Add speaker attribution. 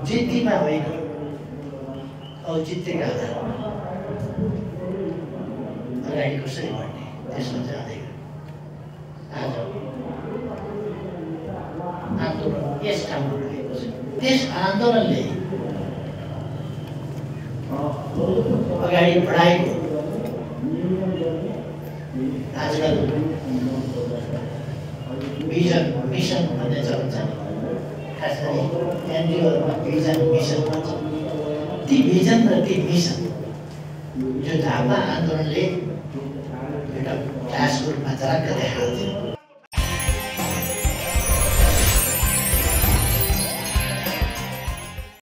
Speaker 1: जिद्दीमा होइन, औचित्यका आधारमा अगाडि कसरी बढ्ने त्यसमा जाँदै आज आन्दोलन यस ठाउँमा भएको छ। त्यस आन्दोलनले अगाडि बढाएको आजकल भिजन मिसन भन्ने चलन छ, खास गरी एनजिओहरूमा भिजन मिसन भन्छ। ती भिजन र ती मिसन जो झापा आन्दोलनले एउटा क्लासको रूपमा झलक्क देखाउँथ्यो।